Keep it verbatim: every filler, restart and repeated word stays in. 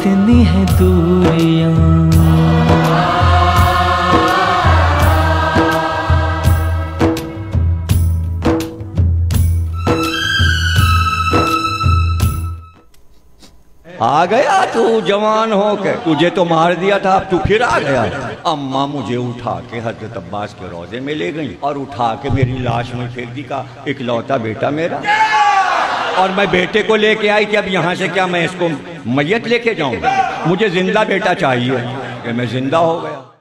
कितनी है दूरियां। आ गया तू जवान हो के, तुझे तो मार दिया था, अब तू फिर आ गया। अम्मा मुझे उठा के हजरत अब्बास के रोजे में ले गई और उठा के मेरी लाश में फेंक दी। का इकलौता बेटा मेरा, और मैं बेटे को लेके आई कि अब यहाँ से क्या मैं इसको मैयत लेके जाऊंगा? मुझे जिंदा बेटा चाहिए। कि मैं जिंदा हो गया।